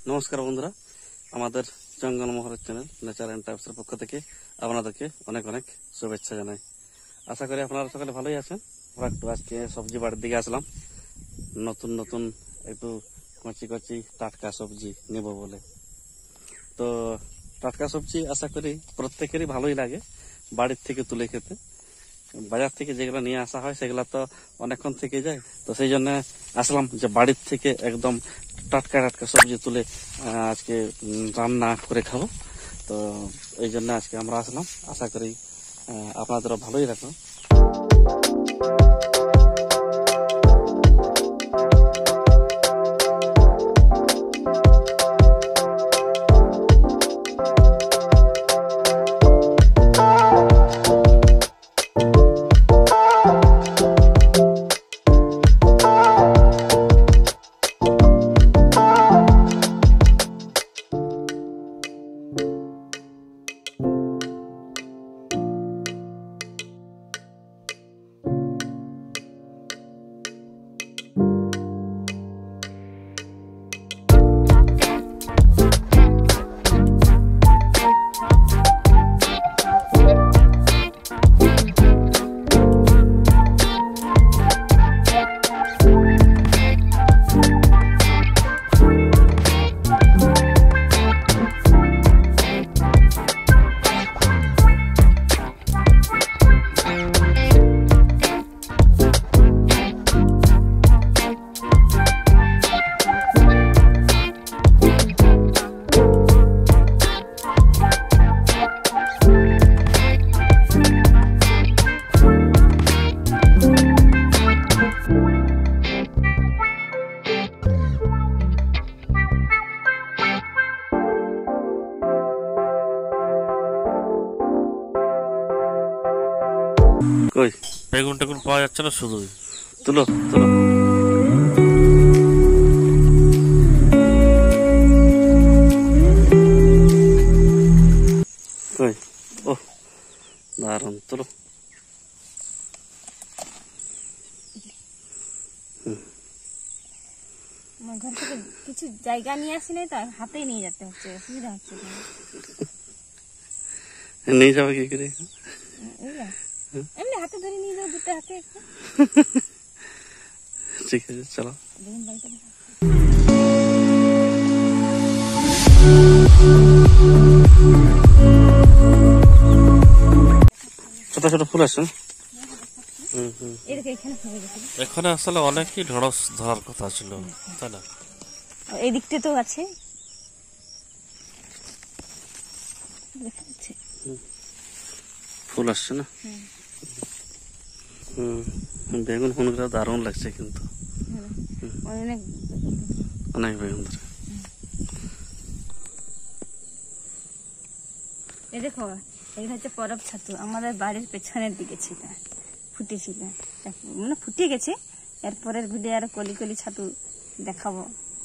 নমস্কার বন্ধুরা, আমাদের জঙ্গল মহলের চ্যানেল নেচার এন্ড টাইপসের পক্ষ থেকে আপনাদেরকে অনেক অনেক শুভেচ্ছা জানাই। আশা করি আপনারা সকালে ভালোই আছেন। আমরা একটু আজকে সবজি বাড়ির দিকে আসলাম, নতুন নতুন একটু কচি কচি টাটকা সবজি নেব বলে। তো টাটকা সবজি আশা করি প্রত্যেকেরই ভালোই লাগে বাড়ির থেকে তুলে খেতে। বাজার থেকে যেগুলো নিয়ে আসা হয় সেগুলো তো অনেকক্ষণ থেকে যায়, তো সেই জন্য আসলাম যে বাড়ির থেকে একদম টাটকা টাটকা সবজি তুলে আজকে রান্না করে খাবো। তো এই জন্য আজকে আমরা আসলাম, আশা করি আপনাদেরও ভালোই লাগলো। কই বেগুন টেগুন পাওয়া যাচ্ছে না, শুধু তুলো তুলো। কই ও দারুন, তুলো। ঘর থেকে কিছু জায়গা নিয়ে আসি নাই, তার হাতেই নিয়ে যেতে হচ্ছে, অসুবিধা হচ্ছে। নিয়ে যাবে কি করে? এমনি হাতে ধরে নিয়ে যাবো, দুটো হাতে। ঠিক আছে, চলো। ছোট ছোট ফুল আছে। এখানে আসলে অনেকই ঢেঁড়স ধরার কথা ছিল, তাই না? এই দিকটা তো আছে। ফুল আসছে না। বেগুন ফুলগুলো দারুণ লাগছে, কিন্তু অনেক বেগুন ধরে। এই দেখো, এটা হচ্ছে পরব ছাতু, আমাদের বাড়ির পেছনের দিকে ছিল, ফুটেছিল, মানে ফুটে গেছে। এরপরের ভিডিও আর কলি কলি ছাতু দেখাবো,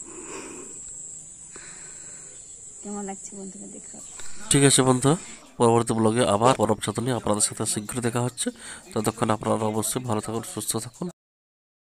কেমন লাগছে বন্ধুরা দেখো। ঠিক আছে বন্ধু, পরবর্তী ব্লগে আবার পরব ছাতু নিয়ে আপনাদের সাথে শীঘ্রই দেখা হচ্ছে। ততক্ষণ আপনারা অবশ্যই ভালো থাকুন, সুস্থ থাকুন।